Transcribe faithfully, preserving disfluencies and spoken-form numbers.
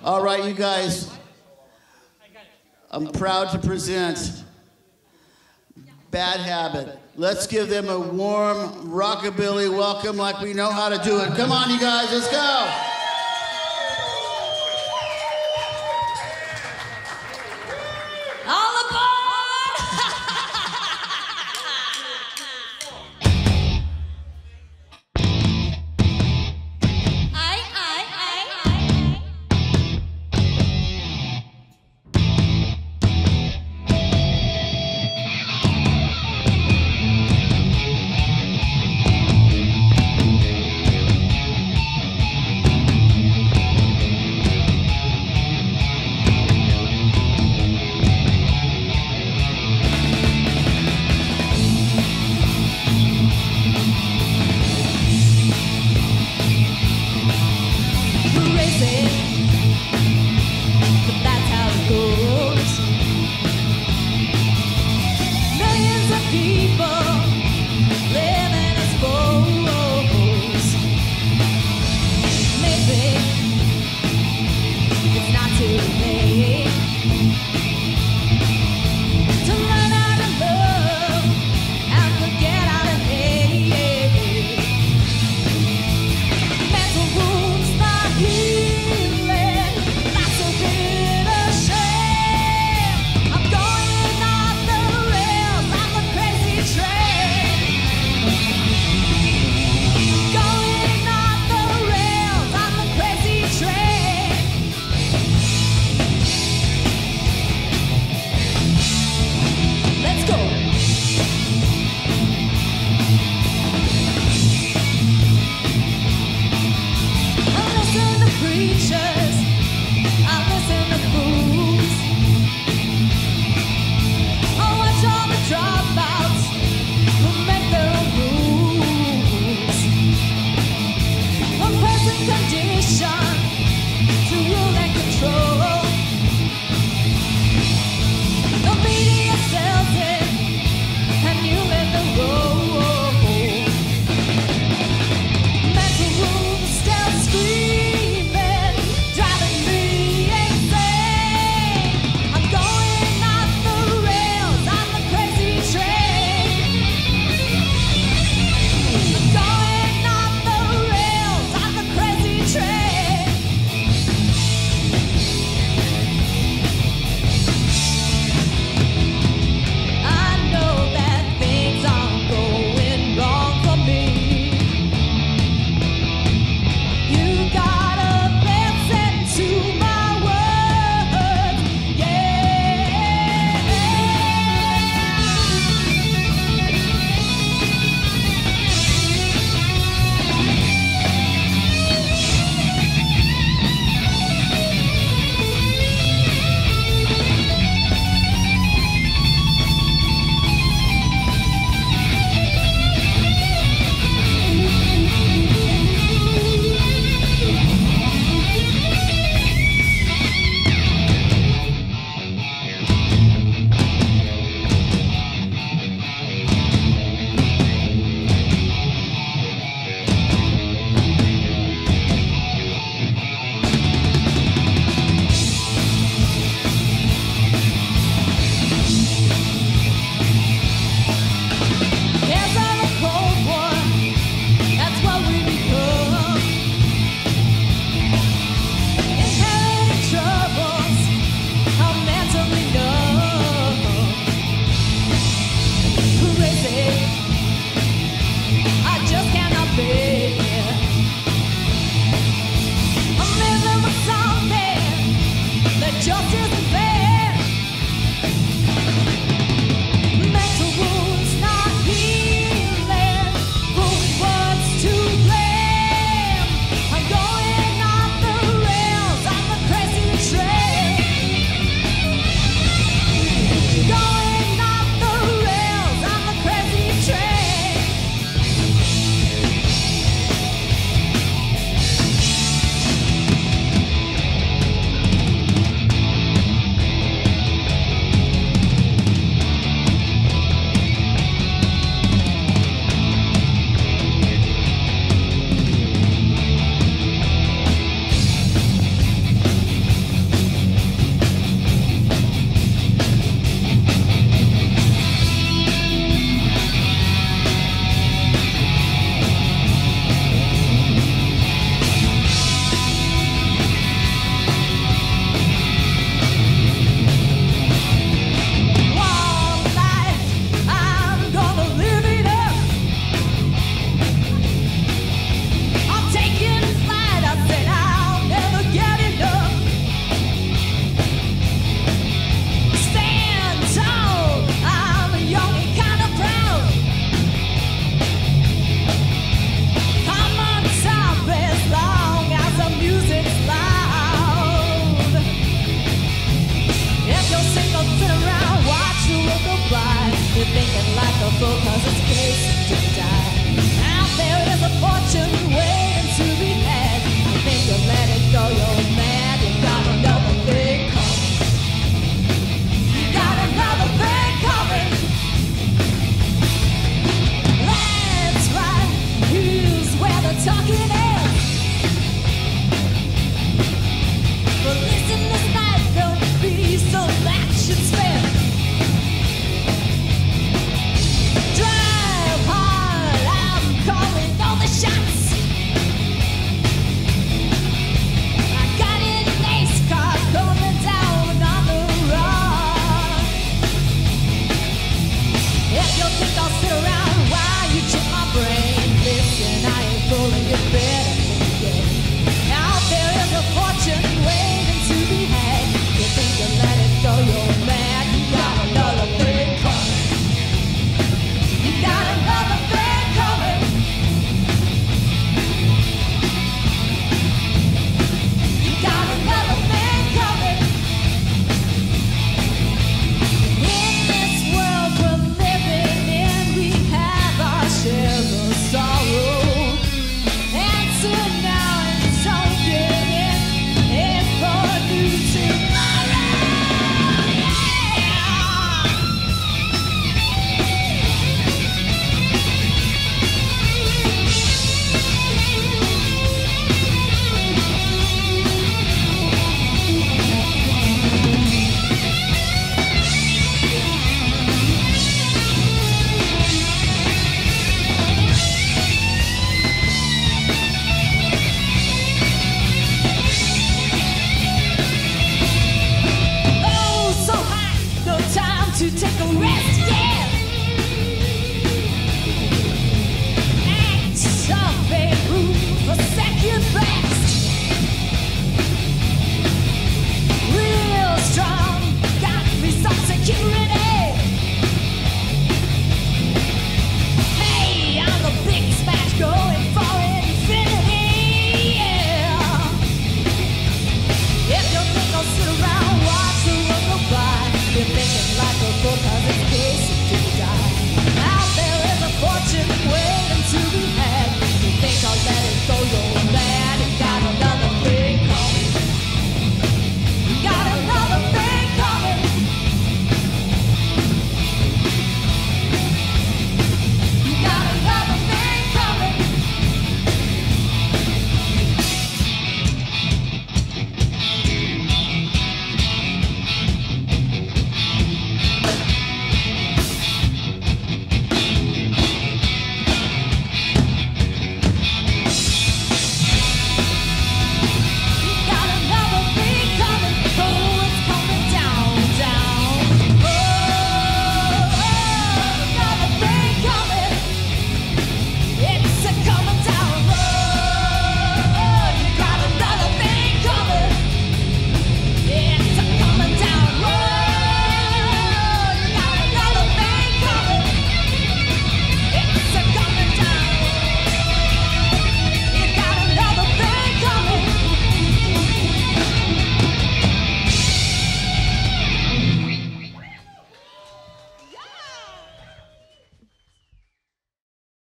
All right, you guys, I'm proud to present Bad Habit. Let's give them a warm rockabilly welcome like we know how to do it. Come on, you guys, let's go. All aboard! Aye, aye, aye, aye. But that's how it goes. Millions of people living as foes. Maybe it's not too late to learn how to love and forget how to hate. Mental wounds not healing. That's a bit of shame. I'm going off the rails. I'm a crazy train. Going off the rails. I'm a crazy train. Let's go. I listen to preachers, I listen to fools, I watch all the dropouts who make their own rules. One person conditioned to rule and control. The media sells it, and you live the role. Mental wounds still screaming, driving me insane. I'm going off the rails, I'm a crazy train. I'm going off the rails, I'm a crazy train. I know that things aren't going wrong for me. You gotta listen to my words, yeah. Hands on a cold war, that's what we become. Inheriting troubles, I'm mentally numb. Crazy, I just cannot bear. I'm living with something that just